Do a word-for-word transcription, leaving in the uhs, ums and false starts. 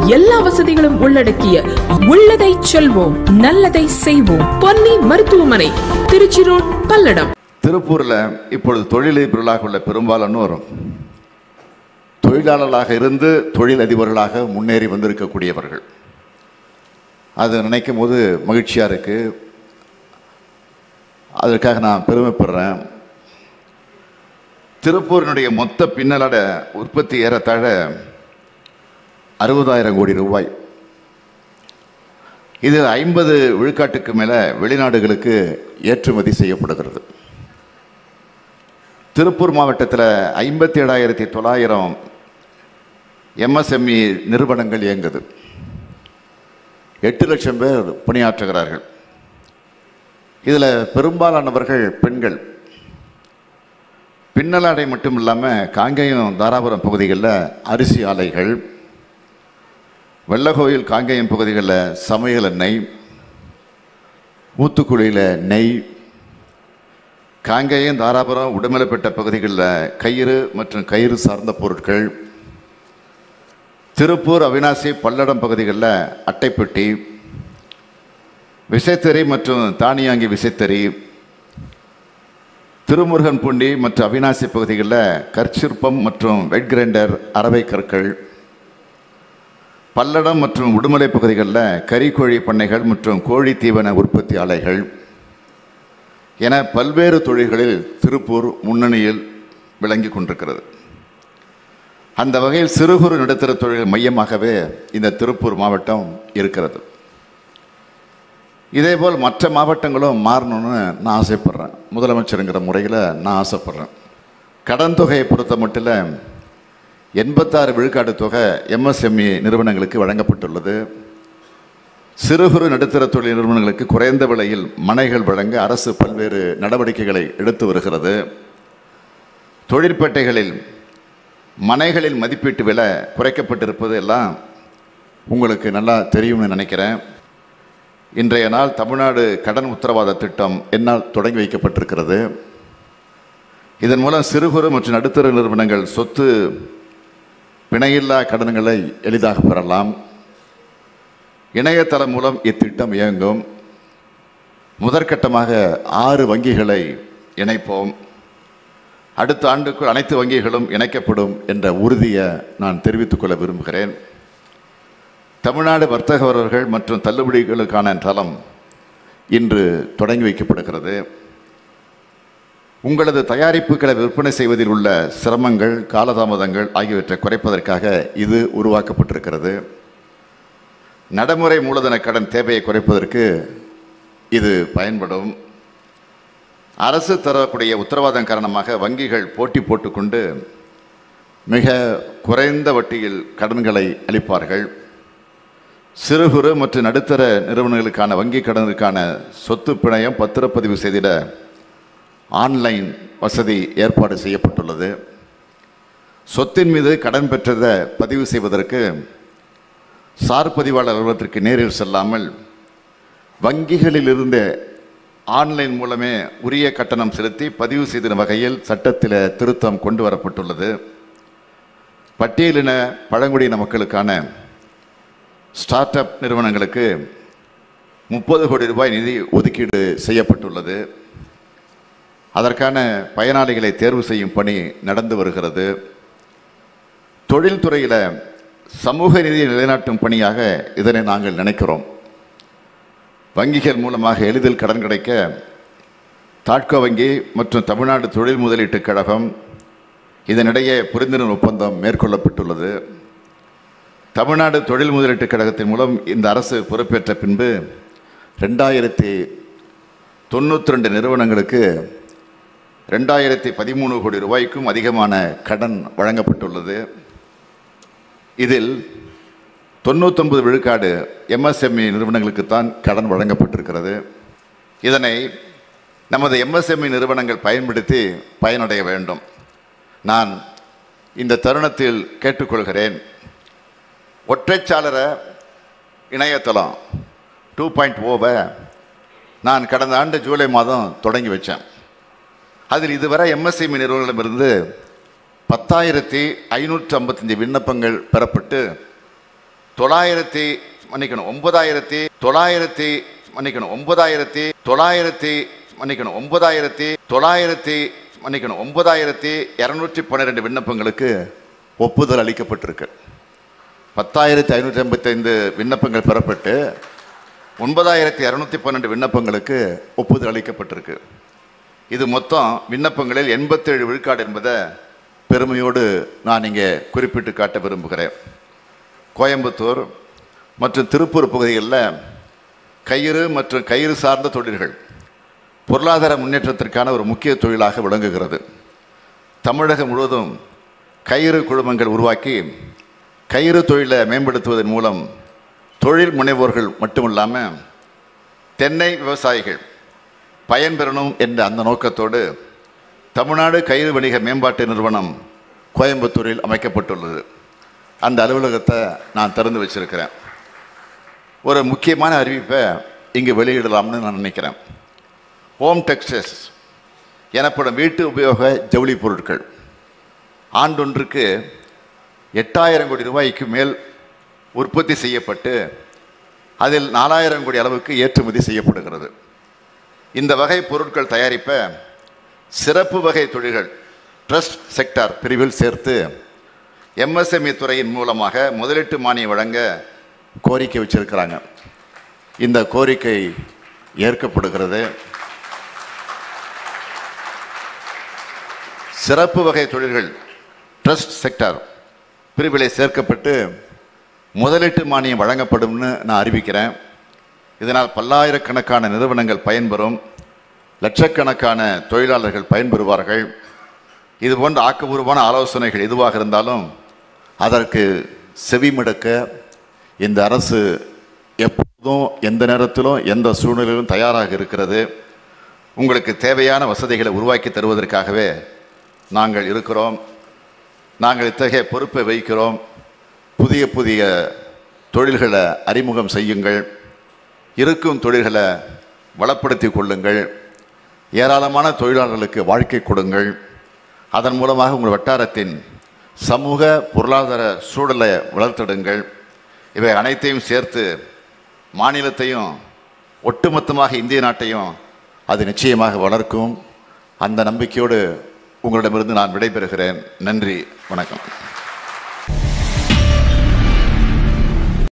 எல்லா வசதிகளும் உள்ளடக்கிய உள்ளதை செல்வோம் நல்லதை செய்வோம் பொன்னி மருத்துவமனை, திருச்சி ரோட், பல்லடம். திருப்பூர்ல இப்பொழுது தொழிலதிபர்களாக உள்ள பெரும்பாலானோர் தொழிலாளர்களாக இருந்து தொழிலதிபர்களாக முன்னேறி வந்திருக்கக்கூடியவர்கள். அது நினைக்கும் போது மகிழ்ச்சியா இருக்கு. அதற்காக நான் பெருமைப்படுறேன். திருப்பூரினுடைய மொத்த பின்னலாட உற்பத்தி ஏறத்தாழ அறுபதாயிரம் கோடி ரூபாய். இது ஐம்பது விழுக்காட்டுக்கு மேல வெளிநாடுகளுக்கு ஏற்றுமதி செய்யப்படுகிறது. திருப்பூர் மாவட்டத்தில் ஐம்பத்தி ஏழாயிரத்தி தொள்ளாயிரம் எம்எஸ்எம்இ நிறுவனங்கள் இயங்குது. எட்டு லட்சம் பேர் பணியாற்றுகிறார்கள். இதில் பெரும்பாலானவர்கள் பெண்கள். பின்னலாடை மட்டும் இல்லாமல் காங்கேயம் தாராபுரம் பகுதிகளில் அரிசி ஆலைகள், வெள்ளகோயில் காங்கேயம் பகுதிகளில் சமையல் எண்ணெய், ஊத்துக்குழியில் நெய், காங்கேயம் தாராபுரம் உடுமலைப்பேட்டை பகுதிகளில் கயிறு மற்றும் கயிறு சார்ந்த பொருட்கள், திருப்பூர் அவினாசி பல்லடம் பகுதிகளில் அட்டைப்பெட்டி, விசைத்தறி மற்றும் தானியாங்கி விசைத்தறி, திருமுருகன் பூண்டி மற்றும் அவினாசி பகுதிகளில் கற்சிற்பம் மற்றும் வெட் கிரைண்டர் அரவை கற்கள், பல்லடம் மற்றும் உடுமலை பகுதிகளில் கறிக்கோழி பண்ணைகள் மற்றும் கோழி தீவன உற்பத்தி ஆலைகள் என பல்வேறு தொழில்களில் திருப்பூர் முன்னணியில் விளங்கி கொண்டிருக்கிறது. அந்த வகையில் சிறு குறு நடுத்தர தொழில் மையமாகவே இந்த திருப்பூர் மாவட்டம் இருக்கிறது. இதேபோல் மற்ற மாவட்டங்களும் மாறணும்னு நான் ஆசைப்படுறேன். முதலமைச்சருங்கிற முறையில் நான் ஆசைப்படுறேன். கடன் தொகையை பொறுத்த மட்டும் எண்பத்தாறு விழுக்காடு தொகை எம்எஸ்எம்இ நிறுவனங்களுக்கு வழங்கப்பட்டுள்ளது. சிறு குறு நடுத்தர தொழில் நிறுவனங்களுக்கு குறைந்த விலையில் மனைகள் வழங்க அரசு பல்வேறு நடவடிக்கைகளை எடுத்து வருகிறது. தொழிற்பேட்டைகளில் மனைகளின் மதிப்பீட்டு விலை குறைக்கப்பட்டிருப்பது எல்லாம் உங்களுக்கு நல்லா தெரியும்னு நினைக்கிறேன். இன்றைய நாள் தமிழ்நாடு கடன் உத்தரவாத திட்டம் என்னால் தொடங்கி வைக்கப்பட்டிருக்கிறது. இதன் மூலம் சிறு குறு மற்றும் நடுத்தர நிறுவனங்கள் சொத்து பிணையில்லா கடன்களை எளிதாக பெறலாம். இணையதளம் மூலம் இத்திட்டம் இயங்கும். முதற்கட்டமாக ஆறு வங்கிகளை இணைப்போம். அடுத்த ஆண்டுக்குள் அனைத்து வங்கிகளும் இணைக்கப்படும் என்ற உறுதியை நான் தெரிவித்துக் கொள்ள விரும்புகிறேன். தமிழ்நாடு வர்த்தகர்கள் மற்றும் தள்ளுபடிகளுக்கான தளம் இன்று தொடங்கி வைக்கப்படுகிறது. உங்களது தயாரிப்புகளை விற்பனை செய்வதில் உள்ள சிரமங்கள், காலதாமதங்கள் ஆகியவற்றை குறைப்பதற்காக இது உருவாக்கப்பட்டிருக்கிறது. நடைமுறை மூலதன கடன் தேவையை குறைப்பதற்கு இது பயன்படும். அரசு தரக்கூடிய உத்தரவாதம் காரணமாக வங்கிகள் போட்டி போட்டுக்கொண்டு மிக குறைந்த வட்டியில் கடன்களை அளிப்பார்கள். சிறு குறு மற்றும் நடுத்தர நிறுவனங்களுக்கான வங்கி கடனுக்கான சொத்து பிணையம் பத்திரப்பதிவு செய்திட ஆன்லைன் வசதி ஏற்பாடு செய்யப்பட்டுள்ளது. சொத்தின் மீது கடன் பெற்றதை பதிவு செய்வதற்கு சார் பதிவாளர் அலுவலகத்திற்கு நேரில் செல்லாமல் வங்கிகளில் இருந்து ஆன்லைன் மூலமே உரிய கட்டணம் செலுத்தி பதிவு செய்த வகையில் சட்டத்தில் திருத்தம் கொண்டு வரப்பட்டுள்ளது. பட்டியலின பழங்குடியின மக்களுக்கான ஸ்டார்ட் அப் நிறுவனங்களுக்கு முப்பது கோடி ரூபாய் நிதி ஒதுக்கீடு செய்யப்பட்டுள்ளது. அதற்கான பயனாளிகளை தேர்வு செய்யும் பணி நடந்து வருகிறது. தொழில்துறையில் சமூக நீதியை நிலைநாட்டும் பணியாக இதனை நாங்கள் நினைக்கிறோம். வங்கிகள் மூலமாக எளிதில் கடன் கிடைக்க தாட்கோ வங்கி மற்றும் தமிழ்நாடு தொழில் முதலீட்டுக் கழகம் இதனிடையே புரிந்துணர்வு ஒப்பந்தம் மேற்கொள்ளப்பட்டுள்ளது. தமிழ்நாடு தொழில் முதலீட்டுக் கழகத்தின் மூலம் இந்த அரசு பொறுப்பேற்ற பின்பு ரெண்டாயிரத்தி தொண்ணூற்றி ரெண்டு நிறுவனங்களுக்கு ரெண்டாயிரத்தி பதிமூணு கோடி ரூபாய்க்கும் அதிகமான கடன் வழங்கப்பட்டுள்ளது. இதில் தொண்ணூத்தொன்பது விழுக்காடு எம்எஸ்எம்இ நிறுவனங்களுக்குத்தான் கடன் வழங்கப்பட்டிருக்கிறது. இதனை நமது எம்எஸ்எம்இ நிறுவனங்கள் பயன்படுத்தி பயனடைய வேண்டும். நான் இந்த தருணத்தில் கேட்டுக்கொள்கிறேன். ஒற்றைச்சாளர இணையதளம் டூ பாயிண்ட் ஓவை நான் கடந்த ஆண்டு ஜூலை மாதம் தொடங்கி வச்சேன். அதில் இதுவரை எம்எஸ்எம்இ நிறுவனங்களிடமிருந்து பத்தாயிரத்தி ஐநூற்றி ஐம்பத்தஞ்சு விண்ணப்பங்கள் பெறப்பட்டு தொள்ளாயிரத்தி மன்னிக்கணும் ஒன்பதாயிரத்தி தொள்ளாயிரத்தி மன்னிக்கணும் ஒன்பதாயிரத்தி தொள்ளாயிரத்தி மன்னிக்கணும் ஒன்பதாயிரத்தி தொள்ளாயிரத்தி மன்னிக்கணும் ஒன்பதாயிரத்தி இரநூற்றி பன்னிரெண்டு விண்ணப்பங்களுக்கு ஒப்புதல் அளிக்கப்பட்டிருக்கு. பத்தாயிரத்தி ஐநூற்றி ஐம்பத்தி ஐந்து விண்ணப்பங்கள் பெறப்பட்டு ஒன்பதாயிரத்தி இரநூத்தி பன்னெண்டு விண்ணப்பங்களுக்கு ஒப்புதல் அளிக்கப்பட்டிருக்கு. இது மொத்தம் விண்ணப்பங்களில் எண்பத்தேழு விழுக்காடு என்பதை பெருமையோடு நான் இங்கே குறிப்பிட்டு காட்ட விரும்புகிறேன். கோயம்புத்தூர் மற்றும் திருப்பூர் பகுதிகளில் கயிறு மற்றும் கயிறு சார்ந்த தொழில்கள் பொருளாதார முன்னேற்றத்திற்கான ஒரு முக்கிய தொழிலாக விளங்குகிறது. தமிழகம் முழுவதும் கயிறு குழுமங்கள் உருவாக்கி கயிறு தொழிலை மேம்படுத்துவதன் மூலம் தொழில் முனைவோர்கள் மட்டுமில்லாமல் தென்னை விவசாயிகள் பயன்பெறணும் என்ற அந்த நோக்கத்தோடு தமிழ்நாடு கயிறு வணிக மேம்பாட்டு நிறுவனம் கோயம்புத்தூரில் அமைக்கப்பட்டுள்ளது. அந்த அலுவலகத்தை நான் திறந்து வச்சிருக்கிறேன். ஒரு முக்கியமான அறிவிப்பை இங்கு வெளியிடலாம்னு நான் நினைக்கிறேன். ஹோம் டெக்ஸ்டைல்ஸ் எனப்படும் வீட்டு உபயோக ஜவுளி பொருட்கள் ஆண்டொன்றுக்கு எட்டாயிரம் கோடி ரூபாய்க்கு மேல் உற்பத்தி செய்யப்பட்டு அதில் நாலாயிரம் கோடி அளவுக்கு ஏற்றுமதி செய்யப்படுகிறது. இந்த வகை பொருட்கள் தயாரிப்ப சிறப்பு வகை தொழில்கள் ட்ரஸ்ட் செக்டார் பிரிவில் சேர்த்து எம்எஸ்எம்இ துறையின் மூலமாக முதலீட்டு மானியம் வழங்க கோரிக்கை வச்சிருக்கிறாங்க. இந்த கோரிக்கை ஏற்கப்படுகிறது. சிறப்பு வகை தொழில்கள் ட்ரஸ்ட் செக்டார் பிரிவிலே சேர்க்கப்பட்டு முதலீட்டு மானியம் வழங்கப்படும்னு நான் அறிவிக்கிறேன். இதனால் பல்லாயிரக்கணக்கான நிறுவனங்கள் பயன்பெறும், லட்சக்கணக்கான தொழிலாளர்கள் பயன்பெறுவார்கள். இதுபோன்ற ஆக்கப்பூர்வமான ஆலோசனைகள் எதுவாக இருந்தாலும் அதற்கு செவிமடுக்க இந்த அரசு எப்போதும் எந்த நேரத்திலும் எந்த சூழ்நிலையிலும் தயாராக இருக்கிறது. உங்களுக்கு தேவையான வசதிகளை உருவாக்கி தருவதற்காகவே நாங்கள் இருக்கிறோம். நாங்கள் இத்தகைய பொறுப்பை வைக்கிறோம். புதிய புதிய தொழில்களை அறிமுகம் செய்யுங்கள், இருக்கும் தொழில்களை வளப்படுத்தி கொள்ளுங்கள், ஏராளமான தொழிலாளர்களுக்கு வாழ்க்கை கொடுங்கள். அதன் மூலமாக உங்கள் வட்டாரத்தின் சமூக பொருளாதார சூழலை வளர்த்திடுங்கள். இவை அனைத்தையும் சேர்த்து மாநிலத்தையும் ஒட்டுமொத்தமாக இந்திய நாட்டையும் அது நிச்சயமாக வளர்க்கும். அந்த நம்பிக்கையோடு உங்களிடமிருந்து நான் விடைபெறுகிறேன். நன்றி, வணக்கம்.